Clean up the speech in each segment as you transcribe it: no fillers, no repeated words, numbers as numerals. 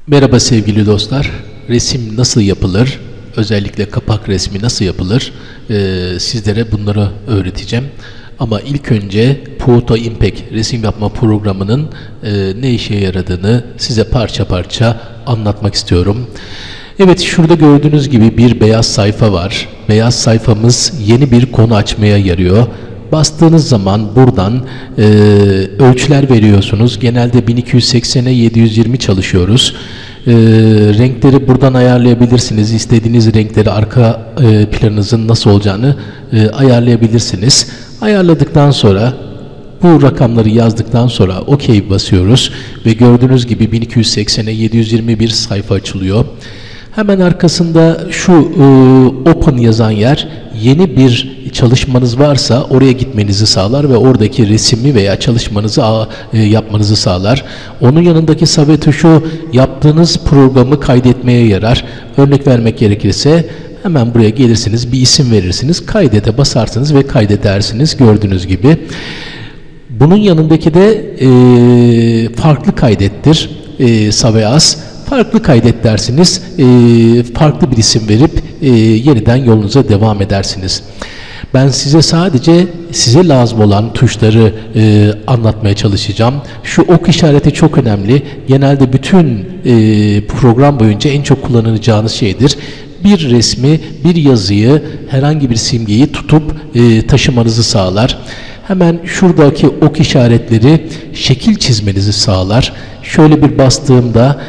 Merhaba sevgili dostlar. Resim nasıl yapılır? Özellikle kapak resmi nasıl yapılır? Sizlere bunları öğreteceğim. Ama ilk önce Photo Impact resim yapma programının ne işe yaradığını size parça parça anlatmak istiyorum. Evet, şurada gördüğünüz gibi bir beyaz sayfa var. Beyaz sayfamız yeni bir konu açmaya yarıyor. Bastığınız zaman buradan ölçüler veriyorsunuz. Genelde 1280'e 720 çalışıyoruz. Renkleri buradan ayarlayabilirsiniz. İstediğiniz renkleri arka planınızın nasıl olacağını ayarlayabilirsiniz. Ayarladıktan sonra bu rakamları yazdıktan sonra OK basıyoruz ve gördüğünüz gibi 1280'e 721 sayfa açılıyor. Hemen arkasında şu Open yazan yer, yeni bir çalışmanız varsa oraya gitmenizi sağlar ve oradaki resmi veya çalışmanızı yapmanızı sağlar. Onun yanındaki Save tuşu yaptığınız programı kaydetmeye yarar. Örnek vermek gerekirse hemen buraya gelirsiniz, bir isim verirsiniz, kaydete basarsınız ve kaydedersiniz gördüğünüz gibi. Bunun yanındaki de farklı kaydettir, Save As. Farklı kaydet dersiniz, farklı bir isim verip yeniden yolunuza devam edersiniz. Ben sadece size lazım olan tuşları anlatmaya çalışacağım. Şu ok işareti çok önemli. Genelde bütün program boyunca en çok kullanacağınız şeydir. Bir resmi, bir yazıyı, herhangi bir simgeyi tutup taşımanızı sağlar. Hemen şuradaki ok işaretleri şekil çizmenizi sağlar. Şöyle bir bastığımda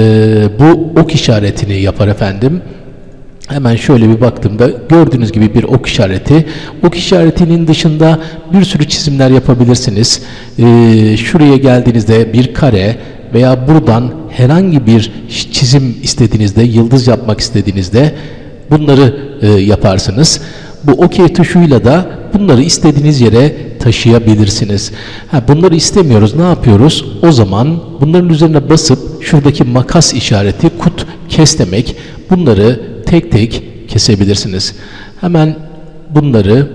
bu ok işaretini yapar efendim. Hemen şöyle bir baktığımda gördüğünüz gibi bir ok işareti. Ok işaretinin dışında bir sürü çizimler yapabilirsiniz. Şuraya geldiğinizde bir kare veya buradan herhangi bir çizim istediğinizde, yıldız yapmak istediğinizde bunları yaparsınız. Bu OK tuşuyla da bunları istediğiniz yere taşıyabilirsiniz. Bunları istemiyoruz. Ne yapıyoruz? O zaman bunların üzerine basıp şuradaki makas işareti, kut kes demek. Bunları tek tek kesebilirsiniz. Hemen bunları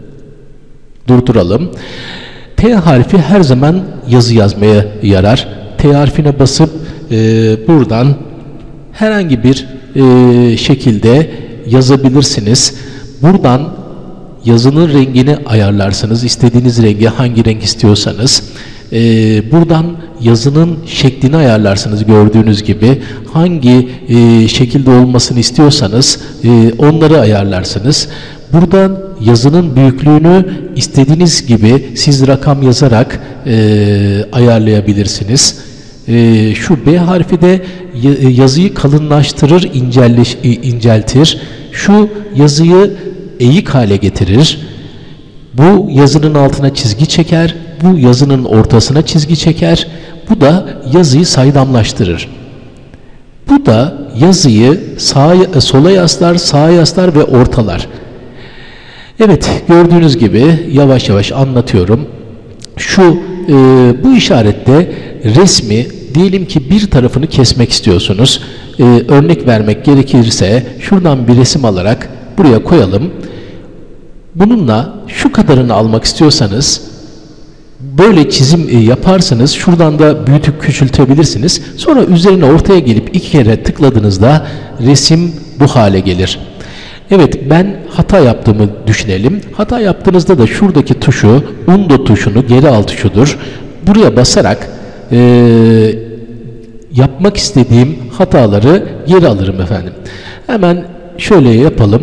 durduralım. T harfi her zaman yazı yazmaya yarar. T harfine basıp buradan herhangi bir şekilde yazabilirsiniz. Buradan yazının rengini ayarlarsınız. İstediğiniz rengi, hangi renk istiyorsanız. Buradan yazının şeklini ayarlarsınız gördüğünüz gibi. Hangi şekilde olmasını istiyorsanız onları ayarlarsınız. Buradan yazının büyüklüğünü istediğiniz gibi siz rakam yazarak ayarlayabilirsiniz. Şu B harfi de yazıyı kalınlaştırır, inceltir. Şu yazıyı eğik hale getirir. Bu yazının altına çizgi çeker. Bu yazının ortasına çizgi çeker. Bu da yazıyı saydamlaştırır. Bu da yazıyı sola yaslar, sağa yaslar ve ortalar. Evet, gördüğünüz gibi yavaş yavaş anlatıyorum. Bu işarette resmi diyelim ki bir tarafını kesmek istiyorsunuz. Örnek vermek gerekirse şuradan bir resim alarak buraya koyalım. Bununla şu kadarını almak istiyorsanız böyle çizim yaparsınız. Şuradan da büyütüp küçültebilirsiniz. Sonra üzerine ortaya gelip iki kere tıkladığınızda resim bu hale gelir. Evet, ben hata yaptığımı düşünelim. Hata yaptığınızda da şuradaki tuşu, undo tuşunu, geri al tuşudur. Buraya basarak yapmak istediğim hataları geri alırım efendim. Hemen şöyle yapalım.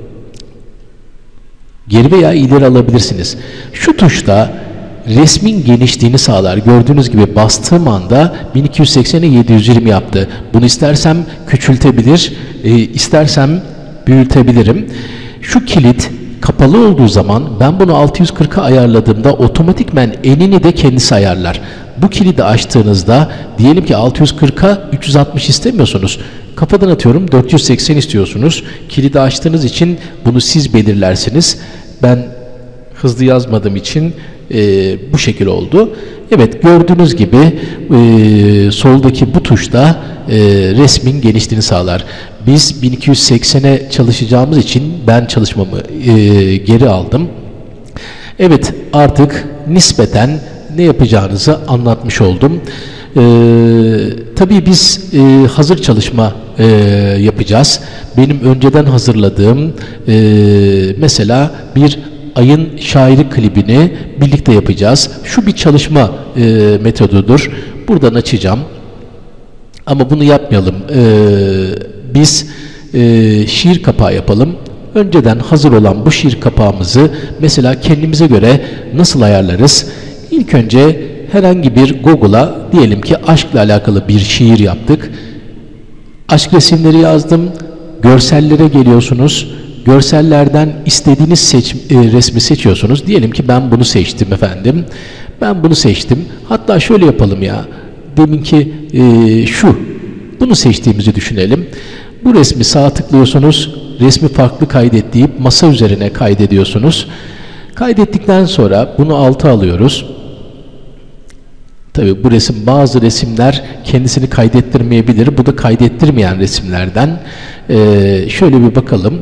Geri veya ileri alabilirsiniz. Şu tuşta resmin genişliğini sağlar. Gördüğünüz gibi bastığım anda 1280'e 720 yaptı. Bunu istersem küçültebilir, istersem büyütebilirim. Şu kilit kapalı olduğu zaman ben bunu 640'a ayarladığımda otomatikmen enini de kendisi ayarlar. Bu kilidi açtığınızda diyelim ki 640'a 360 istemiyorsunuz. Kafadan atıyorum 480 istiyorsunuz. Kilidi açtığınız için bunu siz belirlersiniz. Ben hızlı yazmadığım için bu şekil oldu. Evet, gördüğünüz gibi soldaki bu tuşta resmin genişliğini sağlar. Biz 1280'e çalışacağımız için ben çalışmamı geri aldım. Evet, artık nispeten ne yapacağınızı anlatmış oldum. Tabii biz hazır çalışma yapacağız. Benim önceden hazırladığım mesela bir Ayın Şairi klibini birlikte yapacağız. Şu bir çalışma metodudur. Buradan açacağım. Ama bunu yapmayalım. Biz şiir kapağı yapalım. Önceden hazır olan bu şiir kapağımızı mesela kendimize göre nasıl ayarlarız? İlk önce herhangi bir Google'a diyelim ki aşkla alakalı bir şiir yaptık. Aşk resimleri yazdım. Görsellere geliyorsunuz. Görsellerden istediğiniz resmi seçiyorsunuz. Diyelim ki ben bunu seçtim efendim. Ben bunu seçtim. Hatta şöyle yapalım ya. Deminki bunu seçtiğimizi düşünelim. Bu resmi sağa tıklıyorsunuz. Resmi farklı kaydet deyip masa üzerine kaydediyorsunuz. Kaydettikten sonra bunu alta alıyoruz. Tabii bu resim, bazı resimler kendisini kaydettirmeyebilir. Bu da kaydettirmeyen resimlerden. Şöyle bir bakalım.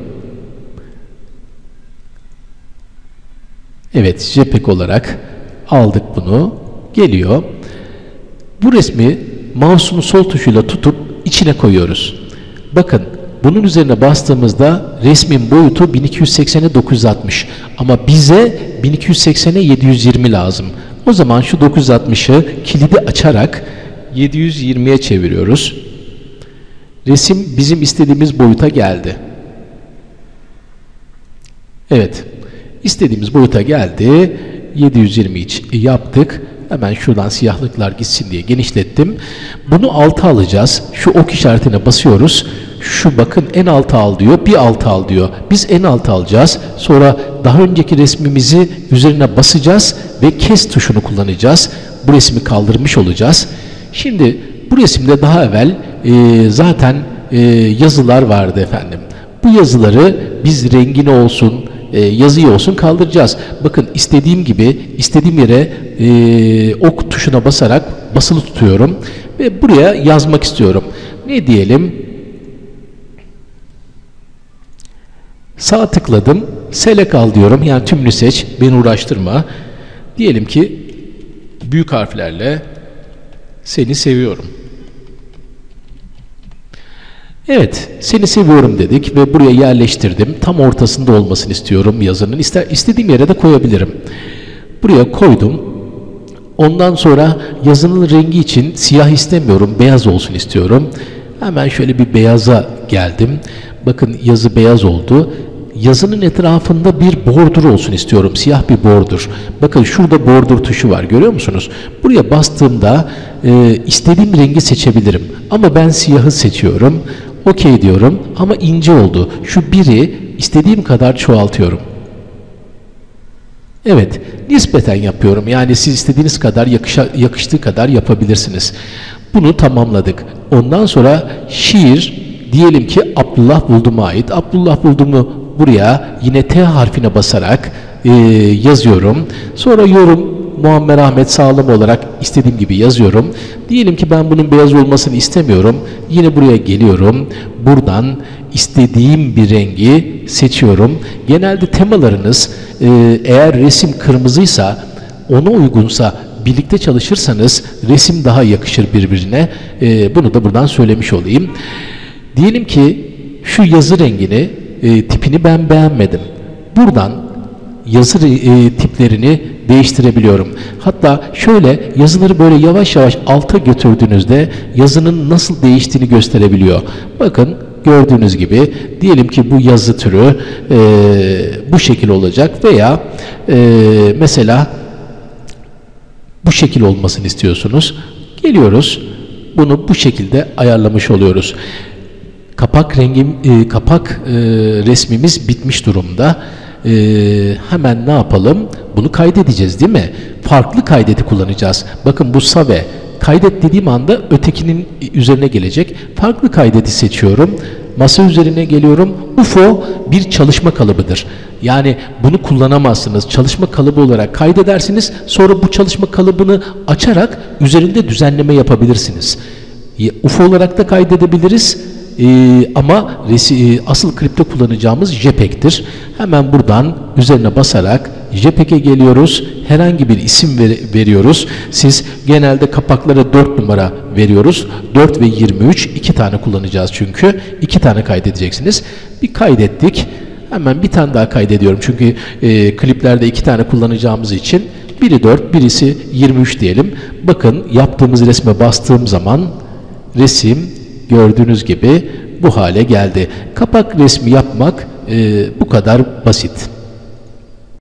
Evet, JPEG olarak aldık bunu. Geliyor. Bu resmi mouse'un sol tuşuyla tutup içine koyuyoruz. Bakın, bunun üzerine bastığımızda resmin boyutu 1280'e 960 ama bize 1280'e 720 lazım. O zaman şu 960'ı kilidi açarak 720'ye çeviriyoruz. Resim bizim istediğimiz boyuta geldi. Evet, istediğimiz boyuta geldi. 720 yaptık. Hemen şuradan siyahlıklar gitsin diye genişlettim. Bunu alta alacağız. Şu ok işaretine basıyoruz. Şu bakın en alta al diyor. Bir alta al diyor. Biz en alta alacağız. Sonra daha önceki resmimizi üzerine basacağız ve kes tuşunu kullanacağız. Bu resmi kaldırmış olacağız. Şimdi bu resimde daha evvel zaten yazılar vardı efendim. Bu yazıları biz rengini olsun, yazıyı olsun kaldıracağız. Bakın istediğim gibi istediğim yere ok tuşuna basarak basılı tutuyorum ve buraya yazmak istiyorum. Ne diyelim? Sağ tıkladım. Select al diyorum. Yani tümünü seç. Beni uğraştırma. Diyelim ki büyük harflerle seni seviyorum. Evet, seni seviyorum dedik ve buraya yerleştirdim. Tam ortasında olmasını istiyorum yazının. İstediğim yere de koyabilirim. Buraya koydum. Ondan sonra yazının rengi için siyah istemiyorum, beyaz olsun istiyorum. Hemen şöyle bir beyaza geldim. Bakın yazı beyaz oldu. Yazının etrafında bir border olsun istiyorum. Siyah bir border. Bakın şurada border tuşu var. Görüyor musunuz? Buraya bastığımda istediğim rengi seçebilirim. Ama ben siyahı seçiyorum. OK diyorum. Ama ince oldu. Şu biri istediğim kadar çoğaltıyorum. Evet. Nispeten yapıyorum. Yani siz istediğiniz kadar yakıştığı kadar yapabilirsiniz. Bunu tamamladık. Ondan sonra şiir diyelim ki Abdullah Buldum'a ait. Abdullah Buldum'u buraya yine T harfine basarak yazıyorum. Sonra yorum Muammer Ahmet Sağlam olarak istediğim gibi yazıyorum. Diyelim ki ben bunun beyaz olmasını istemiyorum. Yine buraya geliyorum. Buradan istediğim bir rengi seçiyorum. Genelde temalarınız eğer resim kırmızıysa, ona uygunsa birlikte çalışırsanız resim daha yakışır birbirine. Bunu da buradan söylemiş olayım. Diyelim ki şu yazı rengini, tipini ben beğenmedim. Buradan yazı tiplerini değiştirebiliyorum. Hatta şöyle yazıları böyle yavaş yavaş alta götürdüğünüzde yazının nasıl değiştiğini gösterebiliyor. Bakın gördüğünüz gibi diyelim ki bu yazı türü bu şekil olacak veya mesela bu şekil olmasını istiyorsunuz. Geliyoruz. Bunu bu şekilde ayarlamış oluyoruz. Kapak resmimiz bitmiş durumda. Hemen ne yapalım? Bunu kaydedeceğiz değil mi? Farklı kaydeti kullanacağız. Bakın bu Save. Kaydet dediğim anda ötekinin üzerine gelecek. Farklı kaydeti seçiyorum. Masa üzerine geliyorum. UFO bir çalışma kalıbıdır. Yani bunu kullanamazsınız. Çalışma kalıbı olarak kaydedersiniz. Sonra bu çalışma kalıbını açarak üzerinde düzenleme yapabilirsiniz. UFO olarak da kaydedebiliriz. Ama asıl klipte kullanacağımız JPEG'tir. Hemen buradan üzerine basarak JPEG'e geliyoruz. Herhangi bir isim veriyoruz. Siz genelde kapaklara 4 numara veriyoruz. 4 ve 23 2 tane kullanacağız çünkü. 2 tane kaydedeceksiniz. Bir kaydettik. Hemen bir tane daha kaydediyorum. Çünkü kliplerde 2 tane kullanacağımız için biri 4, birisi 23 diyelim. Bakın yaptığımız resme bastığım zaman resim gördüğünüz gibi bu hale geldi. Kapak resmi yapmak bu kadar basit.